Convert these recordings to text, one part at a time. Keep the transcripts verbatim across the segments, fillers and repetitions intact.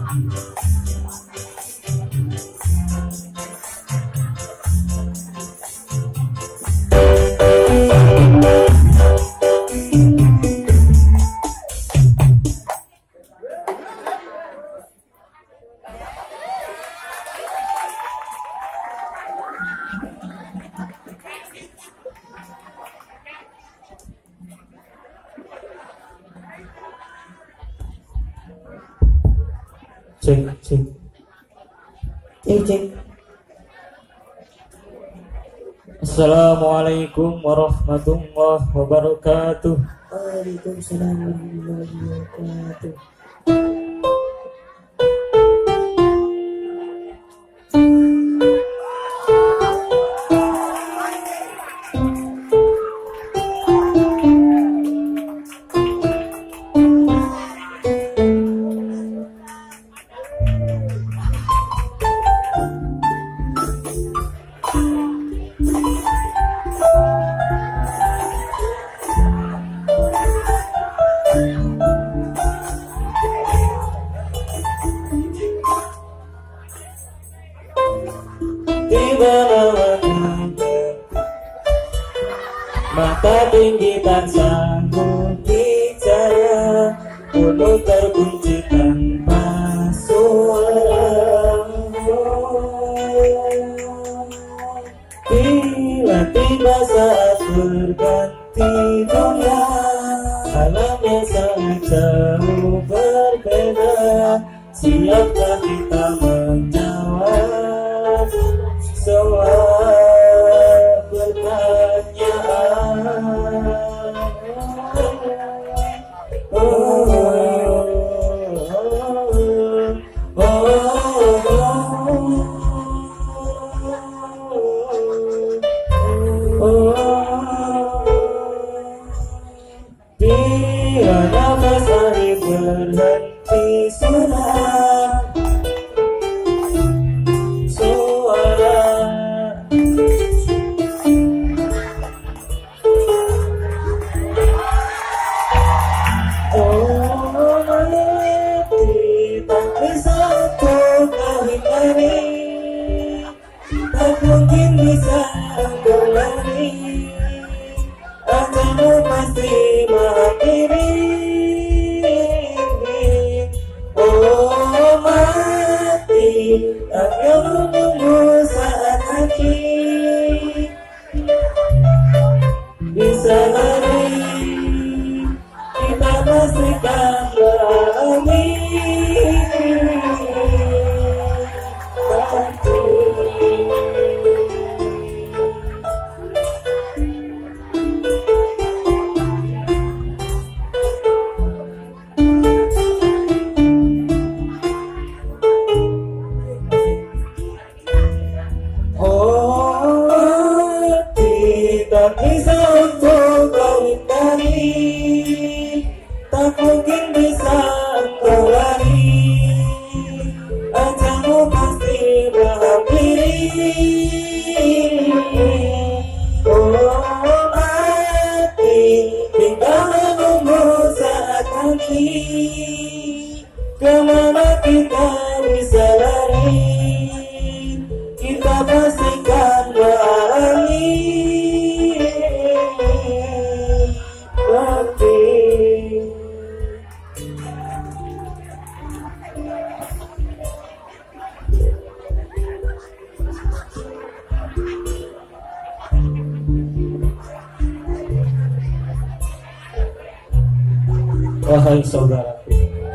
Cek, cek, cek, cek. Assalamualaikum warahmatullahi wabarakatuh. Waalaikumsalam warahmatullahi wabarakatuh. Mata tinggi tak sanggup bicara, mulut terkunci tanpa suara. Tiba-tiba saat berganti dunia, alamnya sangat jauh berbeda. Siapkah kita menjawab semua pertanyaan? Oh, oh, oh, oh, oh. Biar nafas hari berhenti sudah suara. Oh, mati tak bisa kau hindari, tak mungkin bisa kau lari. Ajamu pasti mengakhiri. Oh, mati tak yang menunggu saat hati bisa lari. Kita pastikan berani mati. Oh, tidak bisa untuk kau hindari, tak mungkin bisa kau lari. Ajamu pasti menghampiri. Oh, mati tinggal menunggu saat nanti. Kemana kita bisa lari? Kita pastikan berani mati. Wahai saudaraku,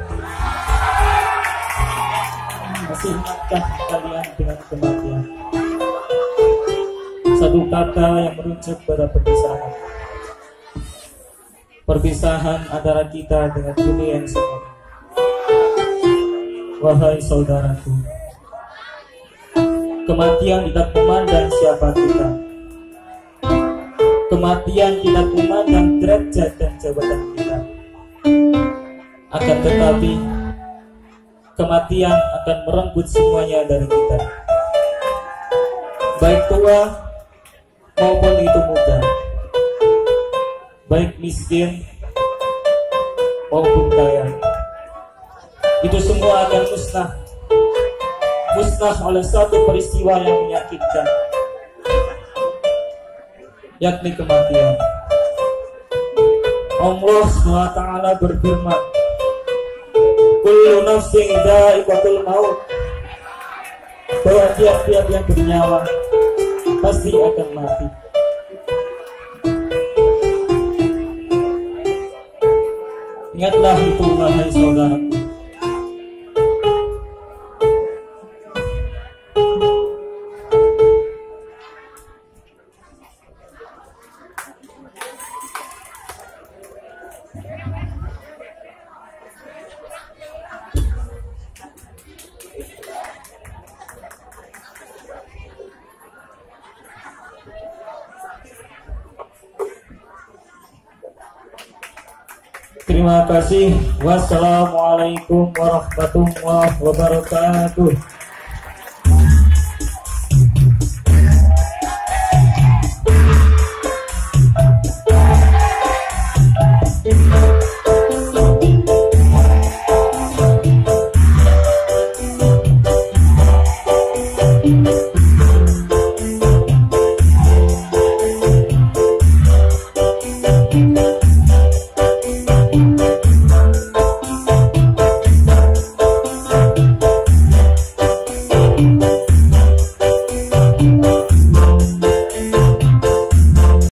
masih ingatkah kalian dengan kematian? Satu kata yang merujuk pada perpisahan. Perpisahan antara kita dengan dunia yang semu. Wahai saudaraku, kematian tidak memandang siapa kita. Kematian tidak memandang derajat dan jabatan kita. Akan tetapi kematian akan merenggut semuanya dari kita, baik tua maupun itu muda, baik miskin maupun kaya. itu semua akan musnah, musnah oleh satu peristiwa yang menyakitkan, yakni kematian. Allah subhanahu wa taala berfirman, kullu nafsin dha'iqatul maut, bahwa tiap-tiap yang bernyawa pasti akan mati. Ingatlah itu wahai saudaraku. Terima kasih. Wassalamualaikum warahmatullahi wabarakatuh.